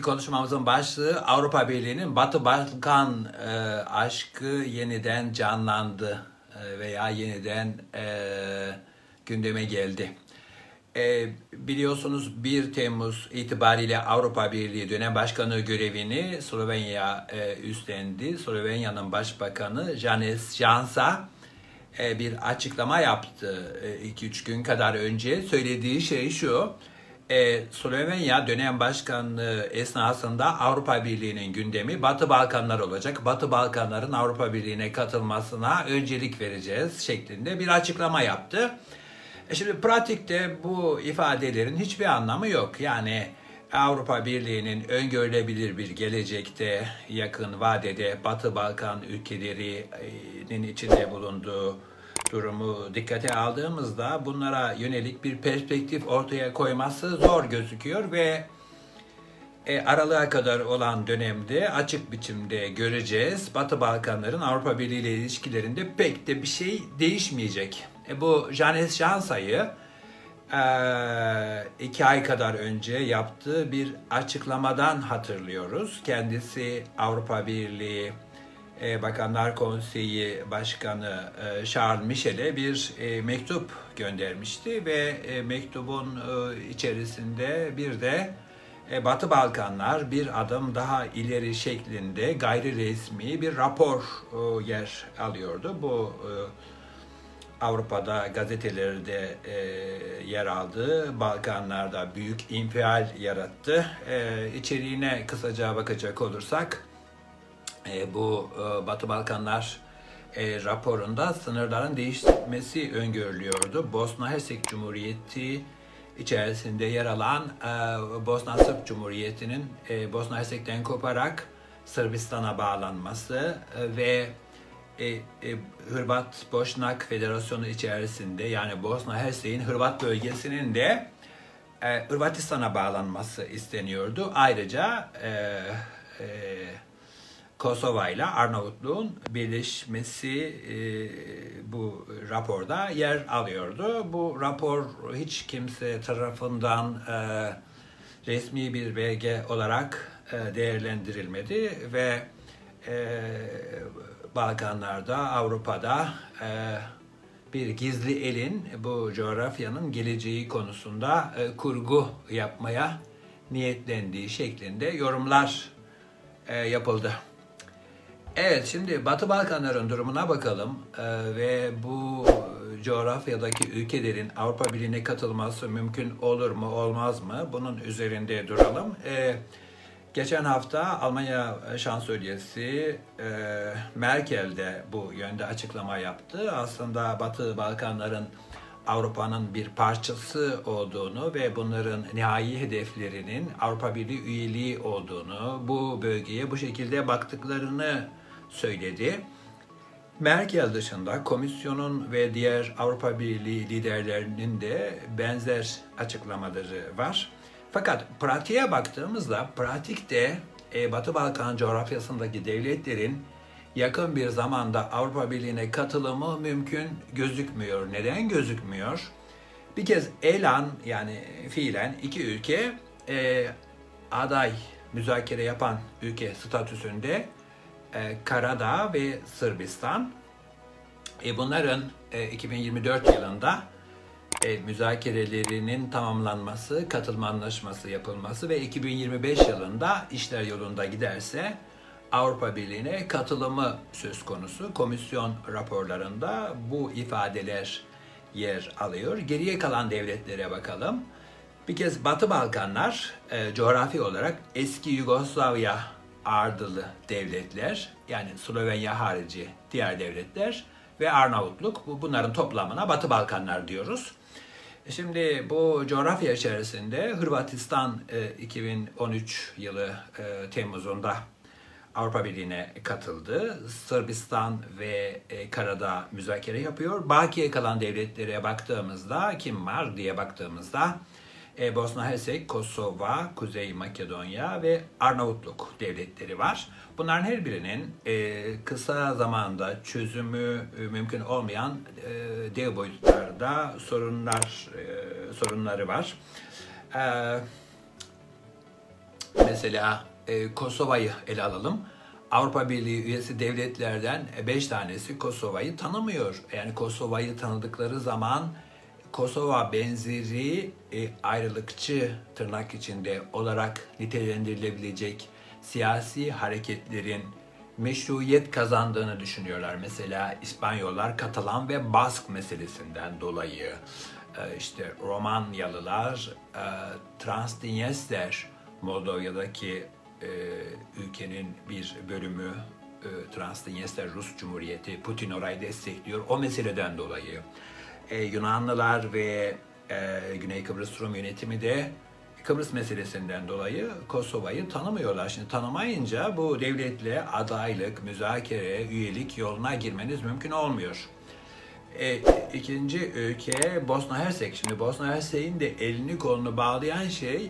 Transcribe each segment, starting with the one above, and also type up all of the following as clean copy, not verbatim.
konuşmamızın başlığı Avrupa Birliği'nin Batı Balkan aşkı yeniden canlandı veya yeniden gündeme geldi. Biliyorsunuz 1 Temmuz itibariyle Avrupa Birliği dönem başkanı görevini Slovenya üstlendi. Slovenya'nın başbakanı Janez Janša bir açıklama yaptı 2-3 gün kadar önce. Söylediği şey şu: Slovenya dönem başkanlığı esnasında Avrupa Birliği'nin gündemi Batı Balkanlar olacak. Batı Balkanların Avrupa Birliği'ne katılmasına öncelik vereceğiz şeklinde bir açıklama yaptı. Şimdi pratikte bu ifadelerin hiçbir anlamı yok. Yani Avrupa Birliği'nin öngörülebilir bir gelecekte, yakın vadede Batı Balkan ülkelerinin içinde bulunduğu durumu dikkate aldığımızda bunlara yönelik bir perspektif ortaya koyması zor gözüküyor ve aralığa kadar olan dönemde açık biçimde göreceğiz. Batı Balkanların Avrupa Birliği ile ilişkilerinde pek de bir şey değişmeyecek. Bu Janez Janša'yı 2 ay kadar önce yaptığı bir açıklamadan hatırlıyoruz. Kendisi Avrupa Birliği Bakanlar Konseyi Başkanı Charles Michel'e bir mektup göndermişti ve mektubun içerisinde bir de Batı Balkanlar bir adım daha ileri şeklinde gayri resmi bir rapor yer alıyordu. Bu Avrupa'da gazetelerde yer aldı. Balkanlarda büyük infial yarattı. İçeriğine kısaca bakacak olursak bu Batı Balkanlar raporunda sınırların değişmesi öngörülüyordu. Bosna Hersek Cumhuriyeti içerisinde yer alan Bosna Sırp Cumhuriyeti'nin Bosna Hersek'ten koparak Sırbistan'a bağlanması ve Hırvat-Boşnak Federasyonu içerisinde, yani Bosna Hersek'in Hırvat bölgesinin de Hırvatistan'a bağlanması isteniyordu. Ayrıca Kosova ile Arnavutluğun birleşmesi bu raporda yer alıyordu. Bu rapor hiç kimse tarafından resmi bir belge olarak değerlendirilmedi ve Balkanlarda, Avrupa'da bir gizli elin bu coğrafyanın geleceği konusunda kurgu yapmaya niyetlendiği şeklinde yorumlar yapıldı. Evet, şimdi Batı Balkanların durumuna bakalım ve bu coğrafyadaki ülkelerin Avrupa Birliği'ne katılması mümkün olur mu, olmaz mı? Bunun üzerinde duralım. Geçen hafta Almanya Şansölyesi Merkel de bu yönde açıklama yaptı. Aslında Batı Balkanların Avrupa'nın bir parçası olduğunu ve bunların nihai hedeflerinin Avrupa Birliği üyeliği olduğunu, bu bölgeye bu şekilde baktıklarını söyledi. Merkel dışında komisyonun ve diğer Avrupa Birliği liderlerinin de benzer açıklamaları var. Fakat pratiğe baktığımızda pratikte Batı Balkan coğrafyasındaki devletlerin yakın bir zamanda Avrupa Birliği'ne katılımı mümkün gözükmüyor. Neden gözükmüyor? Bir kez elan, yani fiilen iki ülke aday müzakere yapan ülke statüsünde Karadağ ve Sırbistan. Bunların 2024 yılında müzakerelerinin tamamlanması, katılma anlaşması yapılması ve 2025 yılında işler yolunda giderse Avrupa Birliği'ne katılımı söz konusu. Komisyon raporlarında bu ifadeler yer alıyor. Geriye kalan devletlere bakalım. Bir kez Batı Balkanlar coğrafi olarak eski Yugoslavya ağırlıklı devletler, yani Slovenya harici diğer devletler ve Arnavutluk, bunların toplamına Batı Balkanlar diyoruz. Şimdi bu coğrafya içerisinde Hırvatistan 2013 yılı Temmuz'unda Avrupa Birliği'ne katıldı. Sırbistan ve Karadağ müzakere yapıyor. Bakiye kalan devletlere baktığımızda kim var diye baktığımızda Bosna Hersek, Kosova, Kuzey Makedonya ve Arnavutluk devletleri var. Bunların her birinin kısa zamanda çözümü mümkün olmayan dev boyutlarda sorunları var. Mesela Kosova'yı ele alalım. Avrupa Birliği üyesi devletlerden 5 tanesi Kosova'yı tanımıyor. Yani Kosova'yı tanıdıkları zaman Kosova benzeri ayrılıkçı tırnak içinde olarak nitelendirilebilecek siyasi hareketlerin meşruiyet kazandığını düşünüyorlar. Mesela İspanyollar Katalan ve Bask meselesinden dolayı, işte Romanyalılar Transdniester, Moldova'daki ülkenin bir bölümü, Transdniester Rus Cumhuriyeti, Putin orayı destekliyor. O meseleden dolayı Yunanlılar ve Güney Kıbrıs Rum yönetimi de Kıbrıs meselesinden dolayı Kosova'yı tanımıyorlar. Şimdi tanımayınca bu devletle adaylık, müzakere, üyelik yoluna girmeniz mümkün olmuyor. İkinci ülke Bosna Hersek. Şimdi Bosna Hersek'in de elini kolunu bağlayan şey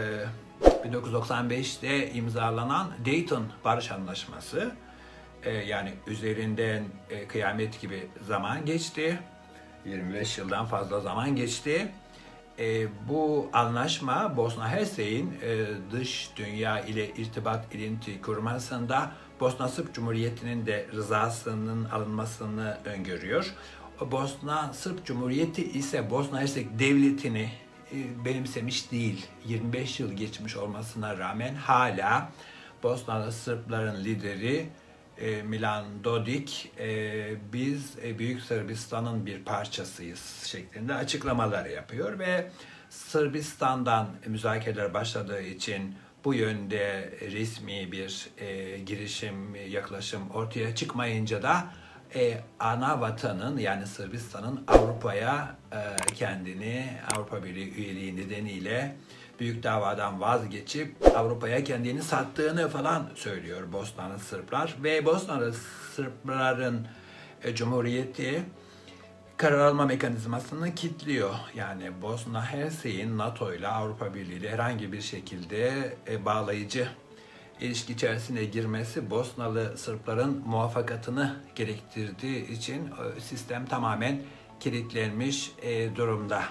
1995'te imzalanan Dayton Barış Anlaşması. Yani üzerinden kıyamet gibi zaman geçti. 25 yıldan fazla zaman geçti. Bu anlaşma Bosna Hersek'in dış dünya ile irtibat ilinti kurmasında Bosna Sırp Cumhuriyeti'nin de rızasının alınmasını öngörüyor. Bosna Sırp Cumhuriyeti ise Bosna Hersek devletini benimsemiş değil. 25 yıl geçmiş olmasına rağmen hala Bosnalı Sırpların lideri Milan Dodik, biz Büyük Sırbistan'ın bir parçasıyız şeklinde açıklamalar yapıyor ve Sırbistan'dan müzakereler başladığı için bu yönde resmi bir girişim, yaklaşım ortaya çıkmayınca da ana vatanın yani Sırbistan'ın Avrupa'ya kendini Avrupa Birliği üyeliği nedeniyle büyük davadan vazgeçip Avrupa'ya kendini sattığını falan söylüyor Bosnalı Sırplar ve Bosnalı Sırpların Cumhuriyeti karar alma mekanizmasını kilitliyor. Yani Bosna Hersek'in NATO ile Avrupa Birliği ile herhangi bir şekilde bağlayıcı ilişki içerisine girmesi Bosnalı Sırpların muvaffakatını gerektirdiği için sistem tamamen kilitlenmiş durumda.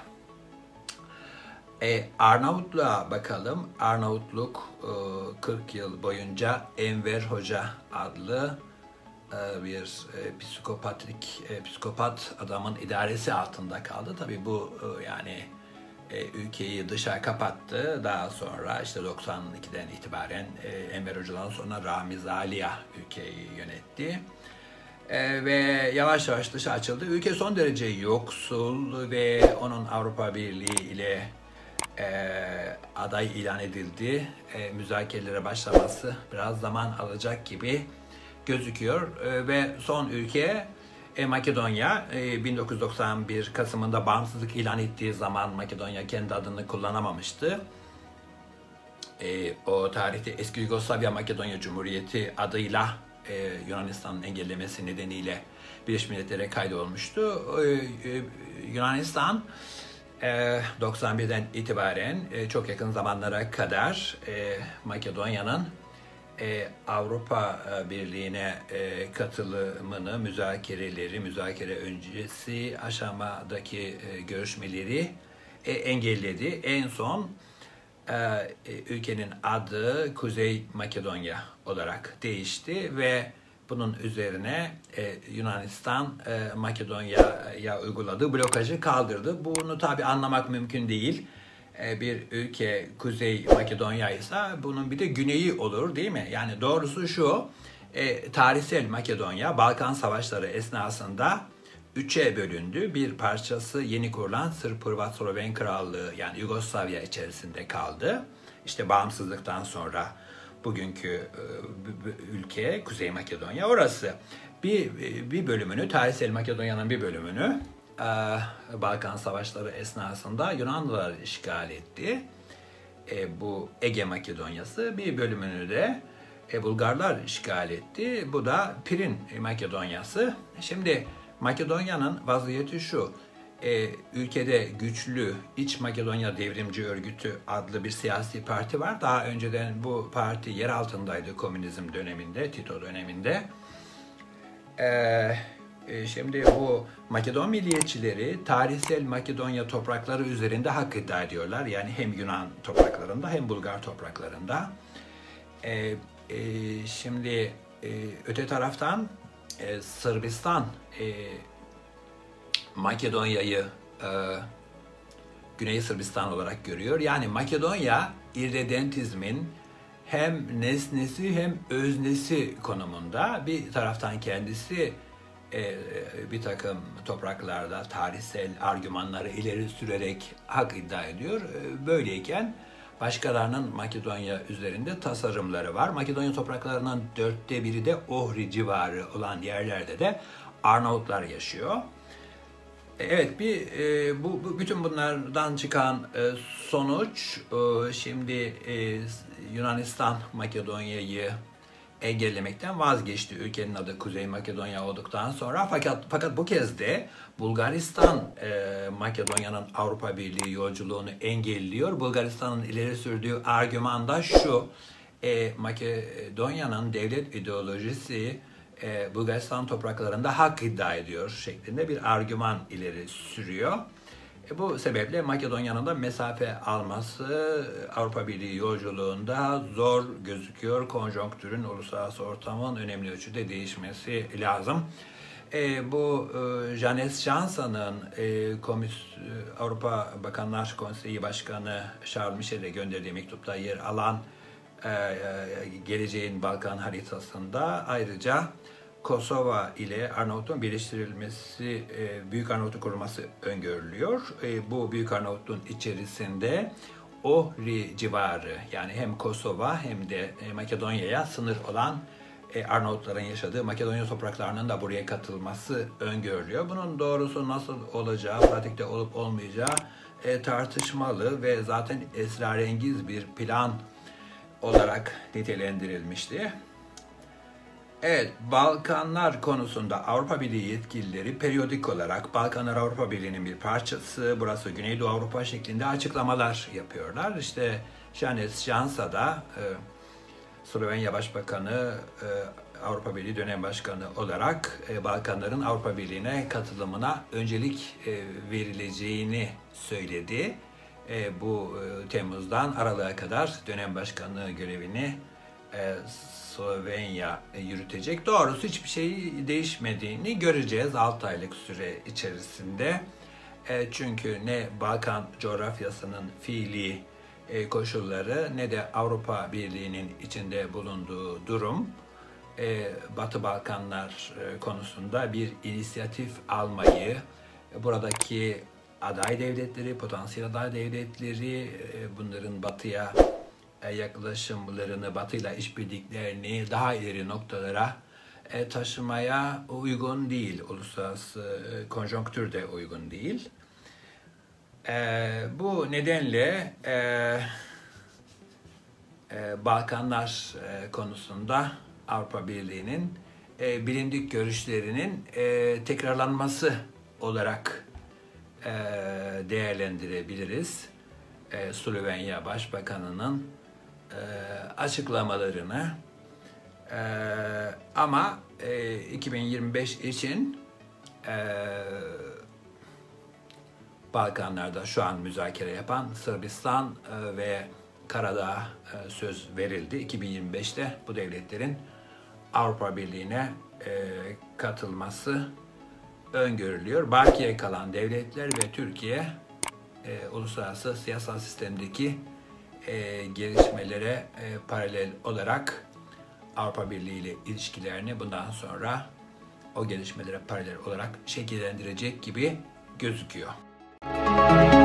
Arnavutluğa bakalım. Arnavutluk 40 yıl boyunca Enver Hoca adlı bir psikopat adamın idaresi altında kaldı. Tabii bu yani ülkeyi dışa kapattı. Daha sonra işte 92'den itibaren Enver Hoca'dan sonra Ramiz Alia ülkeyi yönetti. Ve yavaş yavaş dışa açıldı. Ülke son derece yoksul ve onun Avrupa Birliği ile aday ilan edildi. Müzakerelere başlaması biraz zaman alacak gibi gözüküyor. Ve son ülke Makedonya. 1991 Kasım'ında bağımsızlık ilan ettiği zaman Makedonya kendi adını kullanamamıştı. O tarihte Eski Yugoslavya Makedonya Cumhuriyeti adıyla Yunanistan'ın engellemesi nedeniyle Birleşmiş Milletler'e kaydolmuştu. Yunanistan 91'den itibaren çok yakın zamanlara kadar Makedonya'nın Avrupa Birliği'ne katılımını, müzakere öncesi aşamadaki görüşmeleri engelledi. En son ülkenin adı Kuzey Makedonya olarak değişti ve bunun üzerine Yunanistan Makedonya'ya uyguladığı blokajı kaldırdı. Bunu tabii anlamak mümkün değil. Bir ülke Kuzey Makedonya ise bunun bir de güneyi olur değil mi? Yani doğrusu şu, tarihsel Makedonya Balkan Savaşları esnasında üçe bölündü. Bir parçası yeni kurulan Sırp, Hırvat, Sloven Krallığı yani Yugoslavya içerisinde kaldı. İşte bağımsızlıktan sonra bugünkü ülke Kuzey Makedonya orası. Bir bölümünü, tarihsel Makedonya'nın bir bölümünü Balkan Savaşları esnasında Yunanlılar işgal etti. Bu Ege Makedonyası, bir bölümünü de Bulgarlar işgal etti. Bu da Pirin Makedonyası. Şimdi Makedonya'nın vaziyeti şu. Ülkede güçlü İç Makedonya Devrimci Örgütü adlı bir siyasi parti var. Daha önceden bu parti yer altındaydı komünizm döneminde, Tito döneminde. Şimdi bu Makedon milliyetçileri tarihsel Makedonya toprakları üzerinde hak iddia ediyorlar. Yani hem Yunan topraklarında hem Bulgar topraklarında. Şimdi öte taraftan Sırbistan Makedonya'yı Güney Sırbistan olarak görüyor. Yani Makedonya irredentizmin hem nesnesi hem öznesi konumunda. Bir taraftan kendisi bir takım topraklarda tarihsel argümanları ileri sürerek hak iddia ediyor. Böyleyken başkalarının Makedonya üzerinde tasarımları var. Makedonya topraklarının 1/4'ü de Ohri civarı olan yerlerde de Arnavutlar yaşıyor. Evet, bütün bunlardan çıkan sonuç şimdi Yunanistan Makedonya'yı engellemekten vazgeçti. Ülkenin adı Kuzey Makedonya olduktan sonra fakat bu kez de Bulgaristan Makedonya'nın Avrupa Birliği yolculuğunu engelliyor. Bulgaristan'ın ileri sürdüğü argüman da şu: Makedonya'nın devlet ideolojisi Bulgaristan topraklarında hak iddia ediyor şeklinde bir argüman ileri sürüyor. Bu sebeple Makedonya'nın da mesafe alması Avrupa Birliği yolculuğunda zor gözüküyor. Konjonktürün, uluslararası ortamın önemli ölçüde değişmesi lazım. Bu Janez Janša'nın Avrupa Bakanlar Konseyi Başkanı Charles Michel'e gönderdiği mektupta yer alan geleceğin Balkan haritasında ayrıca Kosova ile Arnavutluğun birleştirilmesi, Büyük Arnavutluk kurulması öngörülüyor. Bu Büyük Arnavutluğun içerisinde Ohri civarı, yani hem Kosova hem de Makedonya'ya sınır olan Arnavutların yaşadığı Makedonya topraklarının da buraya katılması öngörülüyor. Bunun doğrusu nasıl olacağı, pratikte olup olmayacağı tartışmalı ve zaten esrarengiz bir plan olarak nitelendirilmişti. Evet, Balkanlar konusunda Avrupa Birliği yetkilileri periyodik olarak Balkanlar Avrupa Birliği'nin bir parçası, burası Güneydoğu Avrupa şeklinde açıklamalar yapıyorlar. İşte Janez Janša da Slovenya Başbakanı, Avrupa Birliği dönem başkanı olarak Balkanların Avrupa Birliği'ne katılımına öncelik verileceğini söyledi. Bu Temmuz'dan Aralık'a kadar dönem başkanlığı görevini Slovenya yürütecek. Doğrusu hiçbir şey değişmediğini göreceğiz 6 aylık süre içerisinde. Çünkü ne Balkan coğrafyasının fiili koşulları ne de Avrupa Birliği'nin içinde bulunduğu durum Batı Balkanlar konusunda bir inisiyatif almayı, buradaki aday devletleri, potansiyel aday devletleri bunların Batı'ya yaklaşımlarını, Batı'yla işbirliklerini daha ileri noktalara taşımaya uygun değil. Uluslararası konjonktür de uygun değil. Bu nedenle Balkanlar konusunda Avrupa Birliği'nin bilindik görüşlerinin tekrarlanması olarak değerlendirebiliriz. Slovenya Başbakanı'nın açıklamalarını ama 2025 için Balkanlarda şu an müzakere yapan Sırbistan ve Karadağ söz verildi. 2025'te bu devletlerin Avrupa Birliği'ne katılması öngörülüyor. Bakiye kalan devletler ve Türkiye uluslararası siyasal sistemdeki gelişmelere paralel olarak Avrupa Birliği ile ilişkilerini bundan sonra o gelişmelere paralel olarak şekillendirecek gibi gözüküyor.